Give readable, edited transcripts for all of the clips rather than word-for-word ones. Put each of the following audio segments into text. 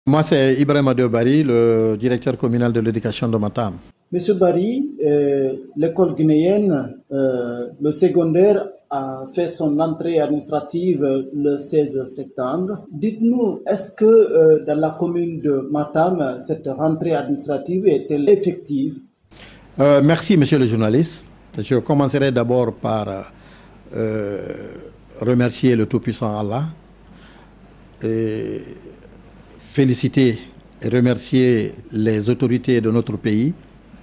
Moi, c'est Ibrahim Adeobari, le directeur communal de l'éducation de Matam. Monsieur Barry, l'école guinéenne, le secondaire a fait son entrée administrative le 16 septembre. Dites-nous, est-ce que dans la commune de Matam, cette rentrée administrative est-elle effective? Merci, monsieur le journaliste. Je commencerai d'abord par remercier le Tout-Puissant Allah et féliciter et remercier les autorités de notre pays.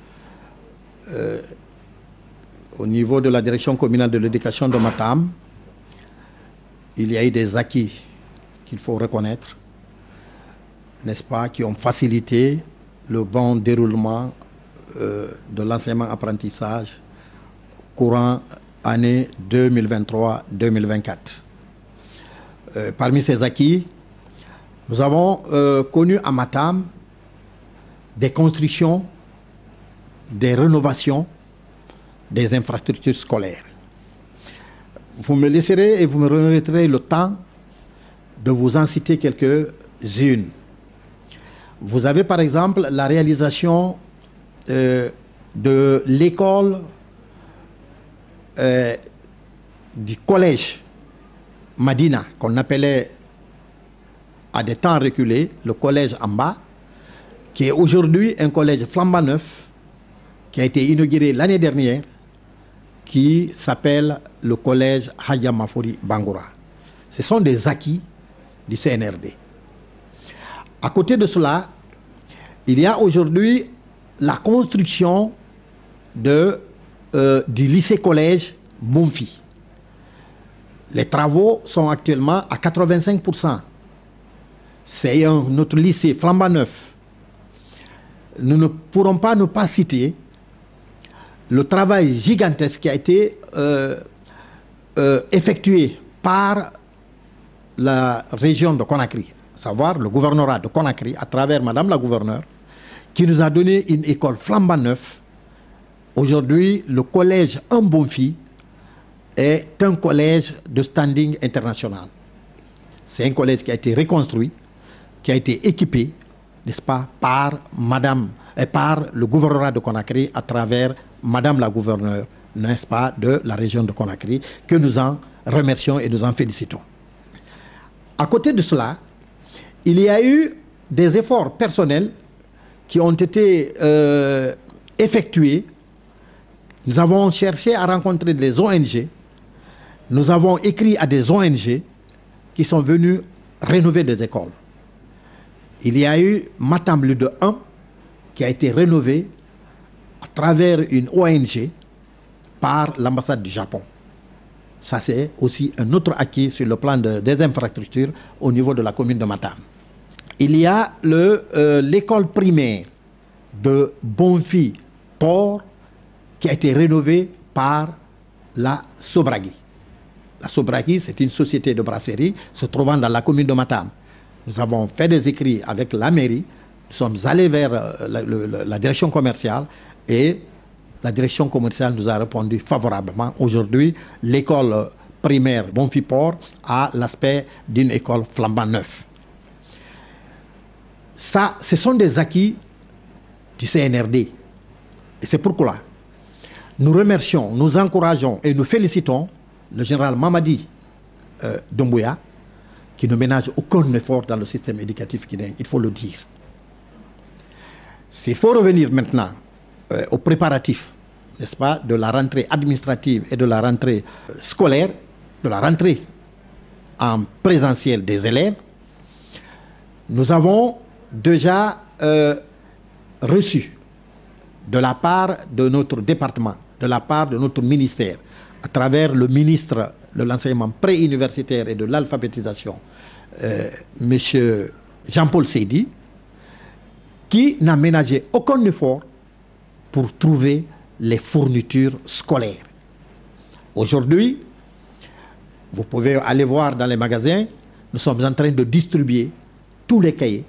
Au niveau de la direction communale de l'éducation de Matam, il y a eu des acquis qu'il faut reconnaître, n'est-ce pas, qui ont facilité le bon déroulement de l'enseignement-apprentissage courant année 2023-2024. Parmi ces acquis, nous avons connu à Matam des constructions, des rénovations des infrastructures scolaires. Vous me laisserez et vous me remettrez le temps de vous en citer quelques-unes. Vous avez par exemple la réalisation de l'école du collège Madina, qu'on appelait à des temps reculés le collège Amba, qui est aujourd'hui un collège flambant neuf, qui a été inauguré l'année dernière, qui s'appelle le collège Hadja Mafori Bangoura. Ce sont des acquis du CNRD. À côté de cela, il y a aujourd'hui la construction du lycée-collège Monfi. Les travaux sont actuellement à 85%. C'est notre lycée flambant neuf. Nous ne pourrons pas ne pas citer le travail gigantesque qui a été effectué par la région de Conakry, à savoir le gouvernorat de Conakry, à travers Madame la gouverneure, qui nous a donné une école flambant neuf. Aujourd'hui, le collège Mbonfi est un collège de standing international. C'est un collège qui a été reconstruit, qui a été équipé, n'est-ce pas, par le gouvernorat de Conakry à travers Madame la gouverneure, n'est-ce pas, de la région de Conakry, que nous en remercions et nous en félicitons. À côté de cela, il y a eu des efforts personnels qui ont été effectués. Nous avons cherché à rencontrer des ONG. Nous avons écrit à des ONG qui sont venus rénover des écoles. Il y a eu Matam Lude 1 qui a été rénové à travers une ONG par l'ambassade du Japon. Ça, c'est aussi un autre acquis sur le plan des infrastructures au niveau de la commune de Matam. Il y a l'école primaire de Bonfi Port qui a été rénovée par la Sobragui. La Sobragui, c'est une société de brasserie se trouvant dans la commune de Matam. Nous avons fait des écrits avec la mairie, nous sommes allés vers la direction commerciale et la direction commerciale nous a répondu favorablement. Aujourd'hui, l'école primaire Bonfi-Port a l'aspect d'une école flambant neuve. Ça, ce sont des acquis du CNRD. Et c'est pourquoi nous remercions, nous encourageons et nous félicitons le général Mamadi Doumbouya, qui ne ménage aucun effort dans le système éducatif guinéen, il faut le dire. S'il faut revenir maintenant aux préparatifs, n'est-ce pas, de la rentrée administrative et de la rentrée scolaire, de la rentrée en présentiel des élèves, nous avons déjà reçu de la part de notre département, de la part de notre ministère, à travers le ministre de l'enseignement préuniversitaire et de l'alphabétisation, M. Jean-Paul Seydi, qui n'a ménagé aucun effort pour trouver les fournitures scolaires. Aujourd'hui, vous pouvez aller voir dans les magasins, nous sommes en train de distribuer tous les cahiers,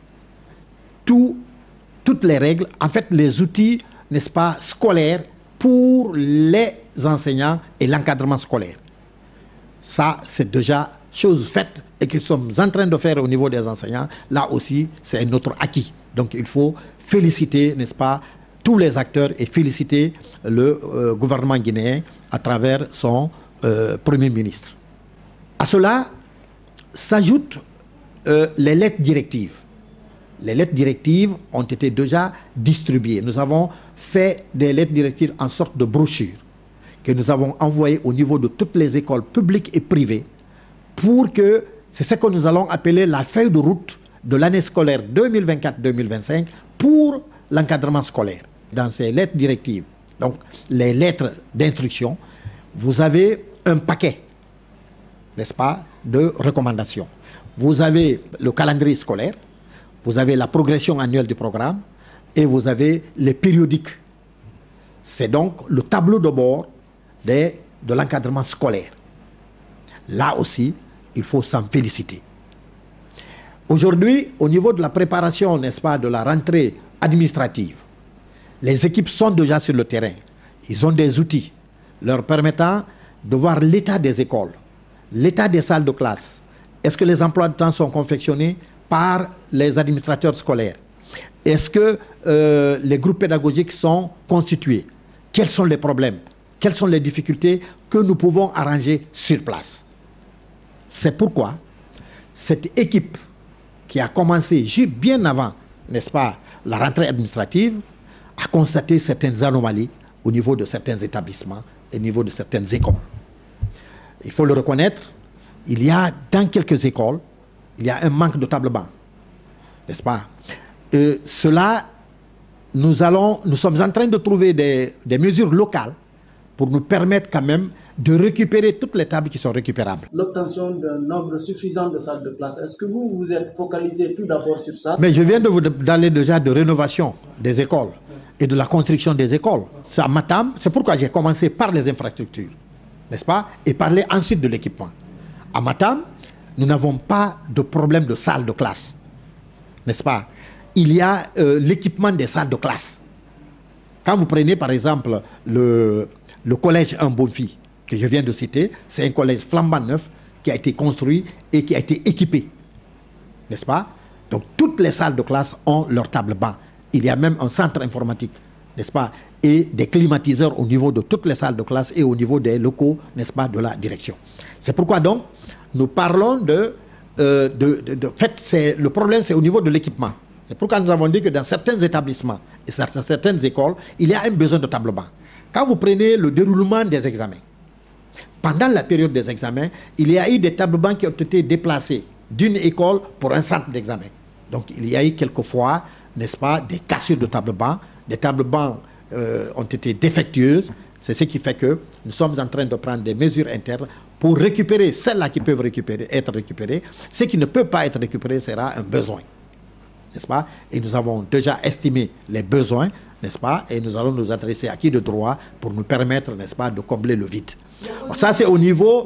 toutes les règles, en fait les outils, n'est-ce pas, scolaires pour les enseignants et l'encadrement scolaire. Ça, c'est déjà chose faite et que nous sommes en train de faire au niveau des enseignants, là aussi, c'est notre acquis. Donc il faut féliciter, n'est-ce pas, tous les acteurs et féliciter le gouvernement guinéen à travers son Premier ministre. À cela s'ajoutent les lettres directives. Les lettres directives ont été déjà distribuées. Nous avons fait des lettres directives en sorte de brochures que nous avons envoyées au niveau de toutes les écoles publiques et privées pour que, c'est ce que nous allons appeler la feuille de route de l'année scolaire 2024-2025 pour l'encadrement scolaire. Dans ces lettres directives, donc les lettres d'instruction, vous avez un paquet, n'est-ce pas, de recommandations. Vous avez le calendrier scolaire, vous avez la progression annuelle du programme et vous avez les périodiques. C'est donc le tableau de bord de l'encadrement scolaire. Là aussi, il faut s'en féliciter. Aujourd'hui, au niveau de la préparation, n'est-ce pas, de la rentrée administrative, les équipes sont déjà sur le terrain. Ils ont des outils leur permettant de voir l'état des écoles, l'état des salles de classe. Est-ce que les emplois de temps sont confectionnés par les administrateurs scolaires? Est-ce que les groupes pédagogiques sont constitués? Quels sont les problèmes? Quelles sont les difficultés que nous pouvons arranger sur place? C'est pourquoi cette équipe qui a commencé bien avant, n'est-ce pas, la rentrée administrative, a constaté certaines anomalies au niveau de certains établissements et au niveau de certaines écoles. Il faut le reconnaître, il y a dans quelques écoles, il y a un manque de table-banc, n'est-ce pas? Cela, nous sommes en train de trouver des mesures locales pour nous permettre quand même de récupérer toutes les tables qui sont récupérables. L'obtention d'un nombre suffisant de salles de classe, est-ce que vous vous êtes focalisé tout d'abord sur ça? Mais je viens de vous parler déjà de rénovation des écoles et de la construction des écoles. À Matam, c'est pourquoi j'ai commencé par les infrastructures, n'est-ce pas? Et parler ensuite de l'équipement. À Matam, nous n'avons pas de problème de salles de classe, n'est-ce pas? Il y a l'équipement des salles de classe. Quand vous prenez par exemple le collège Mbonfi, que je viens de citer, c'est un collège flambant neuf qui a été construit et qui a été équipé, n'est-ce pas? Donc toutes les salles de classe ont leur table-banc. Il y a même un centre informatique, n'est-ce pas? Et des climatiseurs au niveau de toutes les salles de classe et au niveau des locaux, n'est-ce pas, de la direction. C'est pourquoi donc, nous parlons le problème c'est au niveau de l'équipement. C'est pourquoi nous avons dit que dans certains établissements et certaines écoles, il y a un besoin de table-banc. Quand vous prenez le déroulement des examens, pendant la période des examens, il y a eu des tables-bancs qui ont été déplacés d'une école pour un centre d'examen. Donc il y a eu quelquefois, n'est-ce pas, des cassures de table-bancs. Des tables-bancs ont été défectueuses. C'est ce qui fait que nous sommes en train de prendre des mesures internes pour récupérer celles-là qui peuvent être récupérées. Ce qui ne peut pas être récupéré sera un besoin, n'est-ce pas? Et nous avons déjà estimé les besoins, n'est-ce pas? Et nous allons nous adresser à qui de droit pour nous permettre, n'est-ce pas, de combler le vide. Ça, c'est au niveau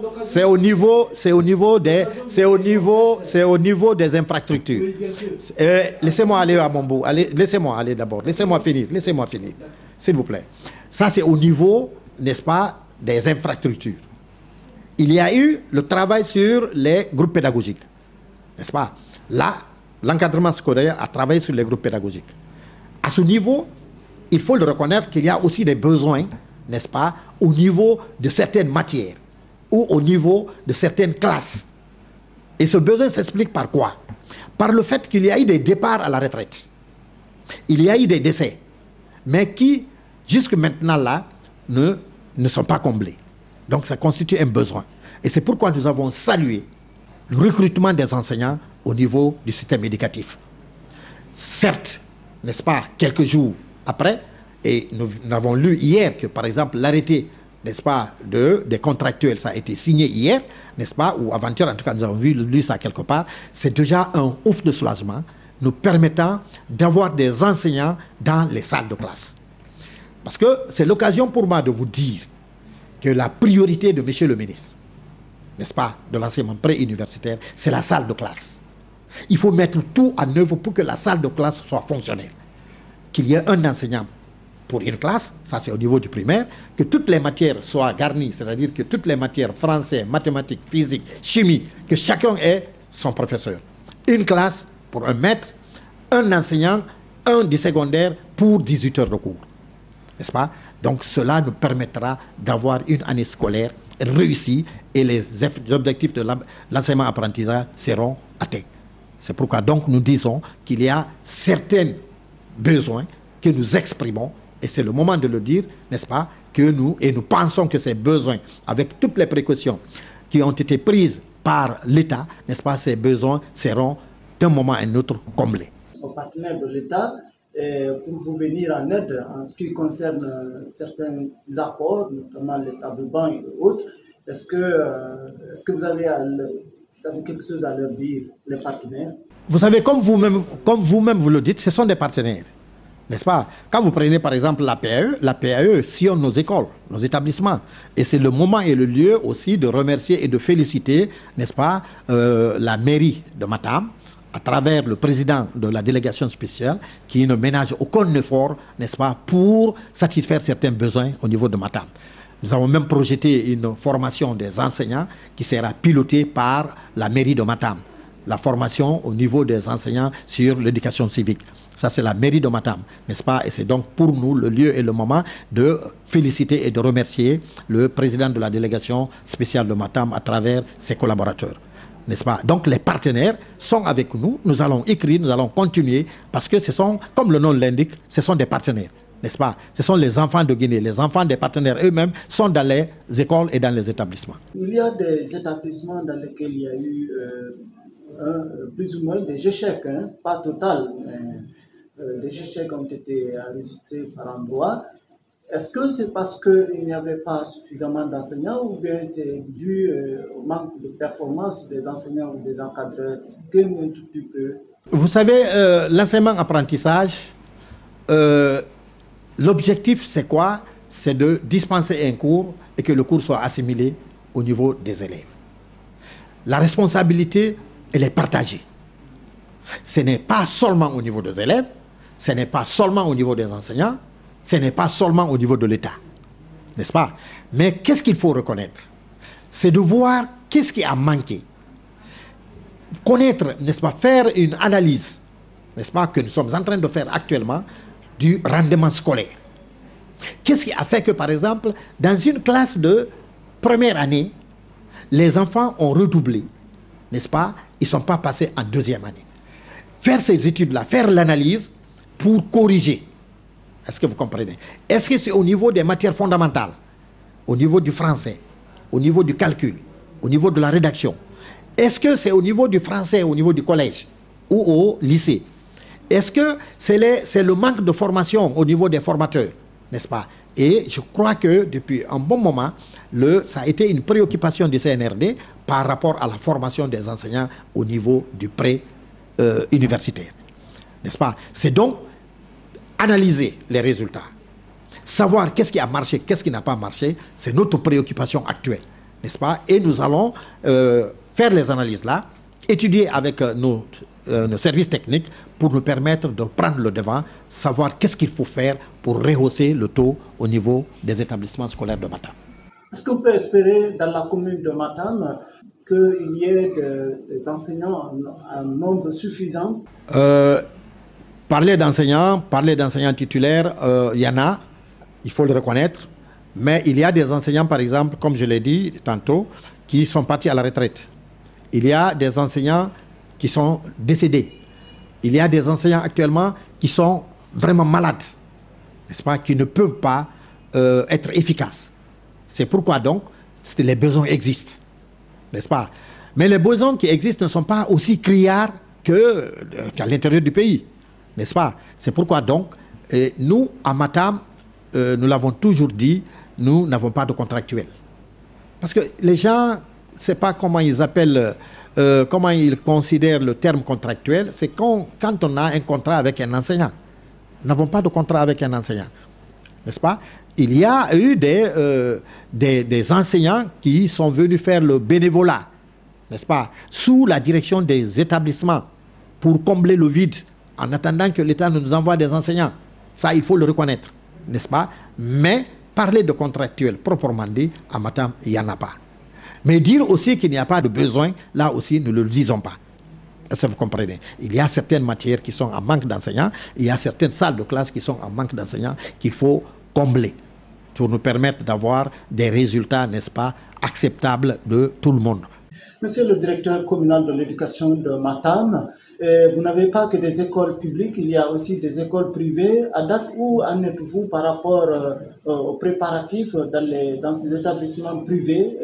des infrastructures. Laissez-moi aller à mon bout. Laissez-moi aller d'abord. Laissez-moi finir, s'il vous plaît. Ça, c'est au niveau, n'est-ce pas, des infrastructures. Il y a eu le travail sur les groupes pédagogiques, n'est-ce pas? Là, l'encadrement scolaire a travaillé sur les groupes pédagogiques. À ce niveau, il faut le reconnaître qu'il y a aussi des besoins, n'est-ce pas, au niveau de certaines matières ou au niveau de certaines classes. Et ce besoin s'explique par quoi? Par le fait qu'il y a eu des départs à la retraite. Il y a eu des décès, mais qui, jusque maintenant là, ne sont pas comblés. Donc ça constitue un besoin. Et c'est pourquoi nous avons salué le recrutement des enseignants au niveau du système éducatif. Certes, n'est-ce pas, quelques jours après, et nous avons lu hier que, par exemple, l'arrêté, n'est-ce pas, des contractuels, ça a été signé hier, n'est-ce pas, ou avant-hier, en tout cas, nous avons lu ça quelque part. C'est déjà un ouf de soulagement nous permettant d'avoir des enseignants dans les salles de classe. Parce que c'est l'occasion pour moi de vous dire que la priorité de M. le ministre, n'est-ce pas, de l'enseignement pré-universitaire, c'est la salle de classe. Il faut mettre tout en œuvre pour que la salle de classe soit fonctionnelle. Qu'il y ait un enseignant pour une classe, ça c'est au niveau du primaire, que toutes les matières soient garnies, c'est-à-dire que toutes les matières français, mathématiques, physique, chimie, que chacun ait son professeur. Une classe pour un maître, un enseignant, un du secondaire pour 18 heures de cours. N'est-ce pas? Donc cela nous permettra d'avoir une année scolaire réussie et les objectifs de l'enseignement-apprentissage seront atteints. C'est pourquoi donc nous disons qu'il y a certains besoins que nous exprimons, et c'est le moment de le dire, n'est-ce pas, que nous pensons que ces besoins, avec toutes les précautions qui ont été prises par l'État, n'est-ce pas, ces besoins seront d'un moment à un autre comblés. Aux partenaires de l'État, pour vous venir en aide en ce qui concerne certains apports, notamment les tableaux et autres, est-ce que vous avez quelque chose à leur dire, les partenaires? Vous savez, comme vous-même vous le dites, ce sont des partenaires. N'est-ce pas? Quand vous prenez par exemple la PAE sillonne nos écoles, nos établissements. Et c'est le moment et le lieu aussi de remercier et de féliciter, n'est-ce pas, la mairie de Matam, à travers le président de la délégation spéciale, qui ne ménage aucun effort, n'est-ce pas, pour satisfaire certains besoins au niveau de Matam. Nous avons même projeté une formation des enseignants qui sera pilotée par la mairie de Matam. La formation au niveau des enseignants sur l'éducation civique. Ça, c'est la mairie de Matam, n'est-ce pas? Et c'est donc pour nous le lieu et le moment de féliciter et de remercier le président de la délégation spéciale de Matam à travers ses collaborateurs, n'est-ce pas? Donc les partenaires sont avec nous, nous allons écrire, nous allons continuer, parce que ce sont, comme le nom l'indique, ce sont des partenaires, n'est-ce pas? Ce sont les enfants de Guinée, les enfants des partenaires eux-mêmes sont dans les écoles et dans les établissements. Il y a des établissements dans lesquels il y a eu plus ou moins des échecs, hein, pas total, mais des échecs ont été enregistrés par endroits. Est-ce que c'est parce qu'il n'y avait pas suffisamment d'enseignants ou bien c'est dû au manque de performance des enseignants ou des encadreurs? Expliquez-nous un tout petit peu. Vous savez, l'enseignement-apprentissage, l'objectif c'est quoi? C'est de dispenser un cours et que le cours soit assimilé au niveau des élèves. La responsabilité, elle est partagée. Ce n'est pas seulement au niveau des élèves, ce n'est pas seulement au niveau des enseignants, ce n'est pas seulement au niveau de l'État, n'est-ce pas? Mais qu'est-ce qu'il faut reconnaître? C'est de voir qu'est-ce qui a manqué. Connaître, n'est-ce pas, faire une analyse, n'est-ce pas, que nous sommes en train de faire actuellement du rendement scolaire. Qu'est-ce qui a fait que, par exemple, dans une classe de première année, les enfants ont redoublé, n'est-ce pas? Ils ne sont pas passés en deuxième année. Faire ces études-là, faire l'analyse pour corriger. Est-ce que vous comprenez? Est-ce que c'est au niveau des matières fondamentales, au niveau du français, au niveau du calcul, au niveau de la rédaction? Est-ce que c'est au niveau du français, au niveau du collège ou au lycée? Est-ce que c'est le manque de formation au niveau des formateurs, n'est-ce pas? Et je crois que depuis un bon moment, ça a été une préoccupation du CNRD par rapport à la formation des enseignants au niveau du pré-universitaire, n'est-ce pas? C'est donc analyser les résultats, savoir qu'est-ce qui a marché, qu'est-ce qui n'a pas marché, c'est notre préoccupation actuelle, n'est-ce pas? Et nous allons faire les analyses là, étudier avec nos services techniques pour nous permettre de prendre le devant, savoir qu'est-ce qu'il faut faire pour rehausser le taux au niveau des établissements scolaires de Matam. Est-ce qu'on peut espérer dans la commune de Matam qu'il y ait des enseignants en nombre suffisant? Parler d'enseignants titulaires, il y en a, il faut le reconnaître, mais il y a des enseignants, par exemple, comme je l'ai dit tantôt, qui sont partis à la retraite. Il y a des enseignants qui sont décédés. Il y a des enseignants actuellement qui sont vraiment malades, n'est-ce pas, qui ne peuvent pas être efficaces. C'est pourquoi donc les besoins existent, n'est-ce pas? Mais les besoins qui existent ne sont pas aussi criards qu'à l'intérieur du pays, n'est-ce pas? C'est pourquoi donc, nous, à Matam, nous l'avons toujours dit, nous n'avons pas de contractuels. Parce que les gens, je ne sais pas comment ils appellent, comment ils considèrent le terme contractuel, c'est quand on a un contrat avec un enseignant. Nous n'avons pas de contrat avec un enseignant, n'est-ce pas? Il y a eu des enseignants qui sont venus faire le bénévolat, n'est-ce pas, sous la direction des établissements pour combler le vide en attendant que l'État nous envoie des enseignants. Ça, il faut le reconnaître, n'est-ce pas? Mais parler de contractuel proprement dit, à Matam, il n'y en a pas. Mais dire aussi qu'il n'y a pas de besoin, là aussi, nous ne le disons pas. Est-ce que vous comprenez? Il y a certaines matières qui sont en manque d'enseignants, il y a certaines salles de classe qui sont en manque d'enseignants qu'il faut combler pour nous permettre d'avoir des résultats, n'est-ce pas, acceptables de tout le monde. Monsieur le directeur communal de l'éducation de Matam, vous n'avez pas que des écoles publiques, il y a aussi des écoles privées. À date, où en êtes-vous par rapport aux préparatifs dans ces établissements privés,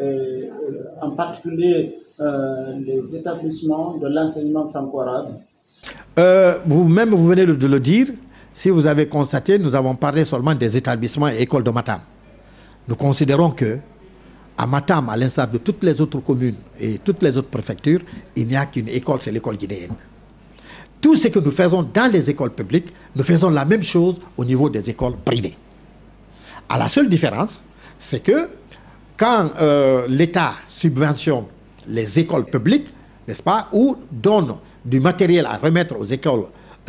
en particulier les établissements de l'enseignement franco-arabe? Vous-même, vous venez de le dire. Si vous avez constaté, nous avons parlé seulement des établissements et écoles de Matam. Nous considérons que à Matam, à l'instar de toutes les autres communes et toutes les autres préfectures, il n'y a qu'une école, c'est l'école guinéenne. Tout ce que nous faisons dans les écoles publiques, nous faisons la même chose au niveau des écoles privées. À la seule différence, c'est que quand l'État subventionne les écoles publiques, n'est-ce pas, ou donne du matériel à remettre aux écoles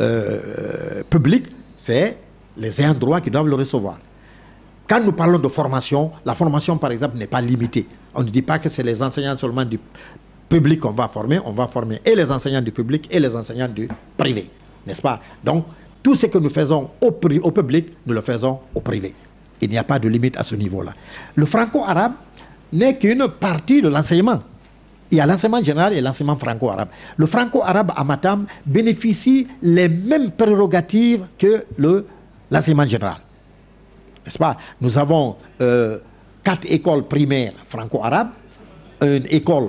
publiques, c'est les ayants droit qui doivent le recevoir. Quand nous parlons de formation, la formation, par exemple, n'est pas limitée. On ne dit pas que c'est les enseignants seulement du public qu'on va former et les enseignants du public et les enseignants du privé, n'est-ce pas? Donc, tout ce que nous faisons au public, nous le faisons au privé. Il n'y a pas de limite à ce niveau-là. Le franco-arabe n'est qu'une partie de l'enseignement. Il y a l'enseignement général et l'enseignement franco-arabe. Le franco-arabe à Matam bénéficie les mêmes prérogatives que l'enseignement général. N'est-ce pas? Nous avons 4 écoles primaires franco-arabes, une école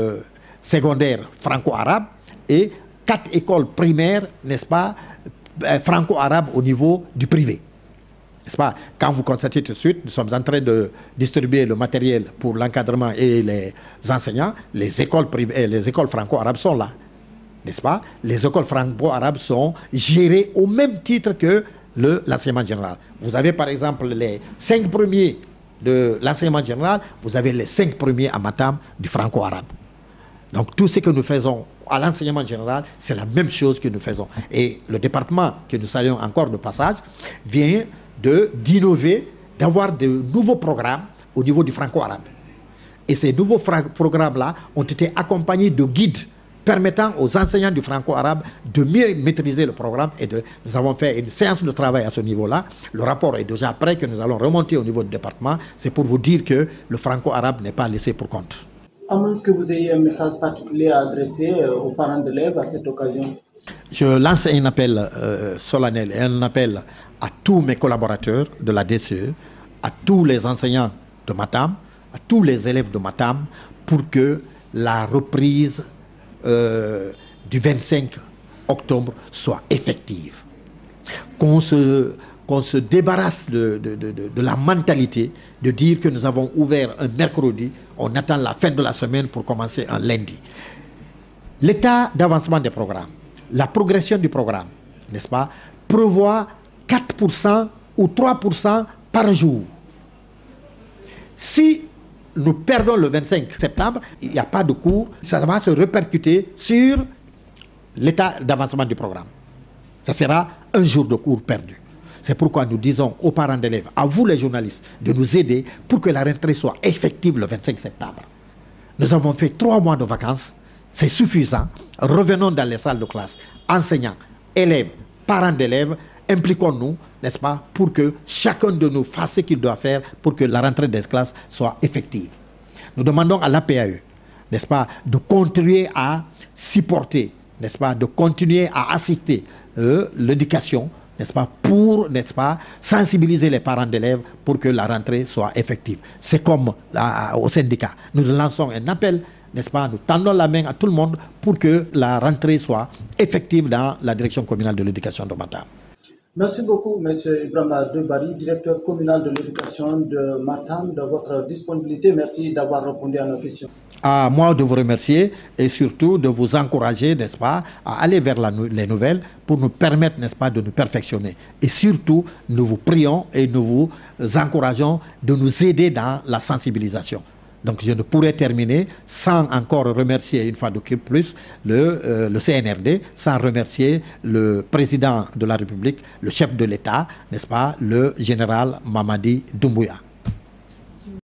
secondaire franco-arabe et 4 écoles primaires, n'est-ce pas, franco-arabes au niveau du privé. N'est-ce pas? Quand vous constatez tout de suite, nous sommes en train de distribuer le matériel pour l'encadrement et les enseignants, les écoles privées, les écoles franco-arabes sont là. N'est-ce pas? Les écoles franco-arabes sont gérées au même titre que l'enseignement général. Vous avez par exemple les 5 premiers de l'enseignement général, vous avez les 5 premiers à Matam du franco-arabe. Donc tout ce que nous faisons à l'enseignement général, c'est la même chose que nous faisons. Et le département que nous saluons encore de passage vient d'innover, d'avoir de nouveaux programmes au niveau du franco-arabe. Et ces nouveaux programmes-là ont été accompagnés de guides permettant aux enseignants du franco-arabe de mieux maîtriser le programme. Nous avons fait une séance de travail à ce niveau-là. Le rapport est déjà prêt, que nous allons remonter au niveau du département. C'est pour vous dire que le franco-arabe n'est pas laissé pour compte. À moins que vous ayez un message particulier à adresser aux parents d'élèves à cette occasion. Je lance un appel solennel et un appel à tous mes collaborateurs de la DCE, à tous les enseignants de Matam, à tous les élèves de Matam, pour que la reprise du 25 octobre soit effective. Qu'on se débarrasse de la mentalité de dire que nous avons ouvert un mercredi, on attend la fin de la semaine pour commencer un lundi. L'état d'avancement des programmes, la progression du programme, n'est-ce pas, prévoit 4% ou 3% par jour. Si nous perdons le 25 septembre, il n'y a pas de cours, ça va se répercuter sur l'état d'avancement du programme. Ça sera un jour de cours perdu. C'est pourquoi nous disons aux parents d'élèves, à vous les journalistes, de nous aider pour que la rentrée soit effective le 25 septembre. Nous avons fait 3 mois de vacances, c'est suffisant. Revenons dans les salles de classe, enseignants, élèves, parents d'élèves, impliquons-nous, n'est-ce pas, pour que chacun de nous fasse ce qu'il doit faire pour que la rentrée des classes soit effective. Nous demandons à l'APAE, n'est-ce pas, de continuer à supporter, n'est-ce pas, de continuer à assister l'éducation, n'est-ce pas, pour, n'est-ce pas, sensibiliser les parents d'élèves pour que la rentrée soit effective. C'est comme au syndicat. Nous lançons un appel, n'est-ce pas, nous tendons la main à tout le monde pour que la rentrée soit effective dans la direction communale de l'éducation de Matam. Merci beaucoup, M. Ibrahima Debari, directeur communal de l'éducation de Matam, de votre disponibilité. Merci d'avoir répondu à nos questions. À moi de vous remercier et surtout de vous encourager, n'est-ce pas, à aller vers les nouvelles pour nous permettre, n'est-ce pas, de nous perfectionner. Et surtout, nous vous prions et nous vous encourageons de nous aider dans la sensibilisation. Donc je ne pourrais terminer sans encore remercier une fois de plus le CNRD, sans remercier le président de la République, le chef de l'État, n'est-ce pas, le général Mamadi Doumbouya.